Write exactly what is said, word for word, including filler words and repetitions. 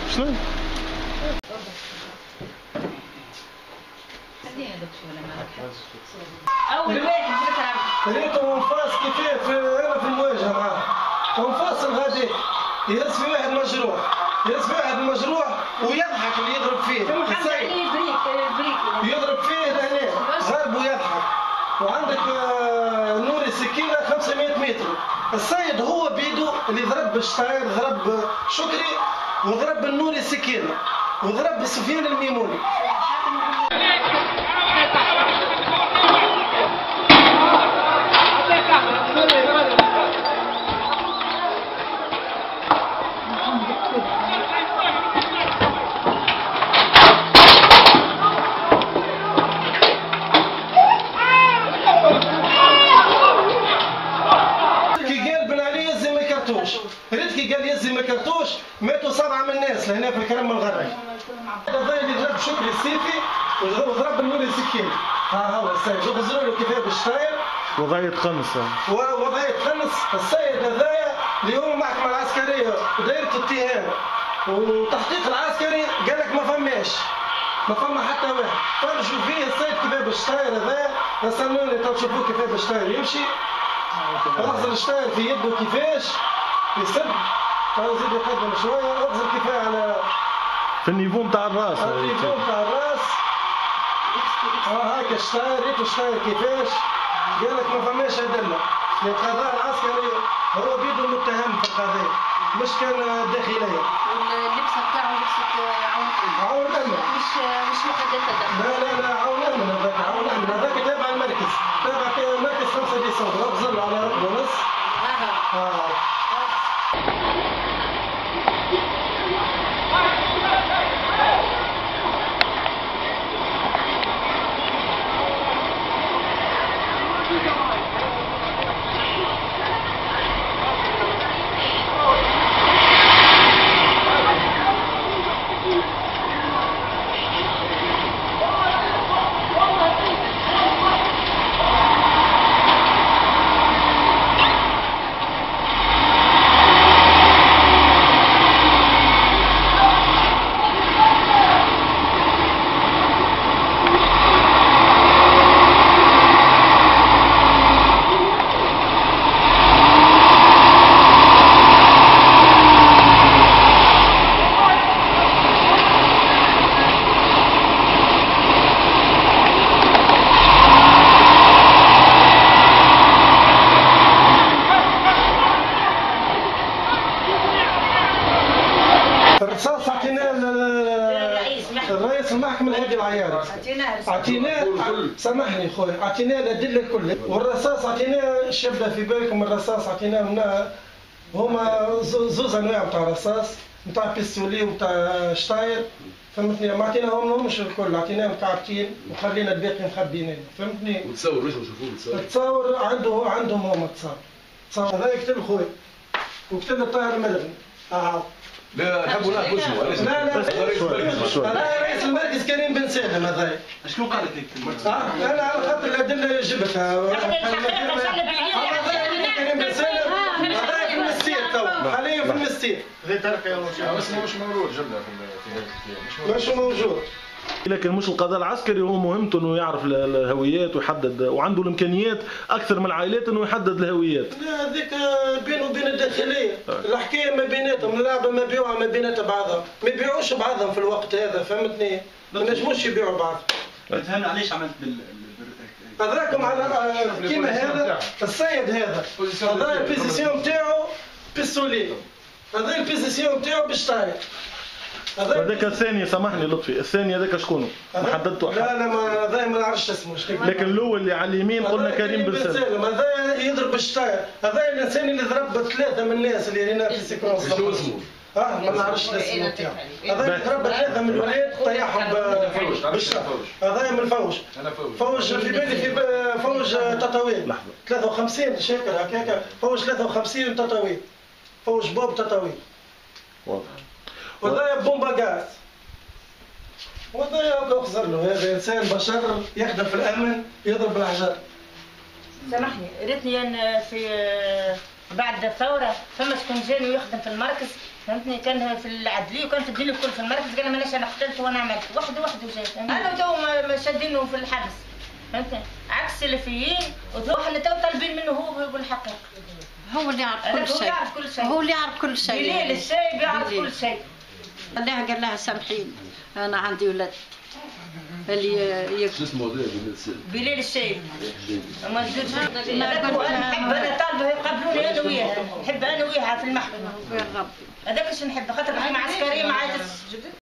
شنو؟ اول واحد ذكر ريتو انفاس كيفاه انا في المواجهه معاه وانفاصل غادي يهز في واحد مجروح يهز في واحد مجروح ويضحك اللي يضرب فيه محمد علي بريك بريك يضرب فيه لهنا ضرب ويضحك. وعندك نوري سكينه خمسمائة متر. السيد هو بيده اللي ضرب بالشطاير ضرب شكري وضرب النوري سكينه وضرب سفيان الميموني. ريت كي قال يزي ما كرتوش ماتوا سبعه من الناس لهنا في الكرم الغربي. هذا اللي ضرب شكري السيفي وضرب النوري سكين. ها هو السيد وغزروا له كيفاه بالشطاير. وضعية خمسة. وضعية خمس. السيد هذايا اللي هو المحكمة العسكرية ودايرة اتهام وتحقيق العسكري قال لك ما فماش. ما فما حتى واحد. فرجوا فيه السيد كيفاه بالشطاير هذايا استنوني تو تشوفوه كيفاه بالشطاير يمشي. اغزر الشطاير في يده كيفاش يسب تو زيد يقدم شويه اغزر كيفاه على في النيفو نتاع الراس. في النيفو نتاع الراس. ها هاكا الشطاير ريتو الشطاير كيفاش قال لك ما فماش ادله. القضاء العسكري هو بيده المتهم في القضيه مش كان داخليه. واللبس نتاعو لبسة عون عون امن مش مش مخدات لا لا لا عون امن هذاك عون امن هذاك تابع المركز تابع مركز خمسة ديسمبر اغزر له على رقم ونص. اه الرصاص عطيناه الرئيس المحكمة الهادي العياري. عطيناه سامحني خويا عطيناه الأدلة كلها والرصاص عطيناه الشبه في بالكم الرصاص عطيناه منها هما زوز أنواع نتاع رصاص نتاع بيستولي ونتاع شطاير فهمتني ما عطيناهمش الكل عطيناهم كعبتين وخلينا الباقي مخبيين فهمتني. وتصور واش نشوفوه نتصور التصور عنده عندهم هما تصور تصور هذا يكتب خويا وكتب الطاهر المدني. اه لا نحبوا نعرفوا شنو علاش. لا لا لا رئيس المركز كريم بن سالم هذايا. شكون قال لك هيك؟ انا على خاطر الادله اللي جبتها. كريم بن سالم هذايا في المستير تو حاليا في المستير. غير ترك يا بس مش موجود جبنا في هذا مش موجود. لكن مش القضاء العسكري هو مهمته انه يعرف الهويات ويحدد وعنده الامكانيات اكثر من العائلات انه يحدد الهويات. لا هذيك بينه وبين الداخليه، الحكايه ما بيناتهم اللعبه ما بيعوها ما بينات بعضهم، ما يبيعوش بعضهم في الوقت هذا فهمتني؟ ما نجموش يبيعوا بعض. فهمنا علاش عملت بال هذاكم على كيما هذا السيد هذا هذا البيزيسيون نتاعو بيستولي هذا البيزيسيون نتاعو بالشطاير. هذاك الثاني سامحني لطفي الثاني هذاك شكونه؟ ما حددته لا لا ما هذا ما نعرفش اسمه. لكن الاول اللي على اليمين قلنا كريم بن سالم. هذا يضرب بالشطاير هذا الانسان اللي ضرب ثلاثه من الناس اللي هنا في سيكونس. شنو اسمه؟ اه ما نعرفش الاسم نتاعو. هذا ضرب ثلاثه من الولاد طيحهم بالشطاير. هذا من الفوج. فوج في بالي في فوج تطاوين ثلاثة وخمسين شاكر هكاك فوج ثلاثة وخمسين تطاوين فوج بوب تطاوين. واضح. وهذا بومبا غاز وهذا اخزر له هذا انسان بشر يخدم في الامن يضرب بالاحجار. سامحني ريتني ان في بعد الثوره فما شكون جاني ويخدم في المركز فهمتني؟ كان في العدليه وكان في الدين الكل في المركز، قال مانيش انا قتلت وانا عملت وحده وحده وجات انا وتو شادينه في الحبس. فهمتني؟ عكس السلفيين واحنا تو طالبين منه هو يقول الحقيقه. هو اللي يعرف كل شيء. هو يعرف كل شيء. هو اللي يعرف كل شيء. بليل الشايب يعرف كل شيء. الله قال لها سامحيني انا عندي ولاد. اللي شو اسمه هذا بليل الشايب. ما تزيدش. هذاك هو انا نحب انا طالبه يقابلوني انا وياها، نحب انا وياها في المحكمه. يا ربي. هذاك اش نحب خاطر محكمه عسكريه ما عادش.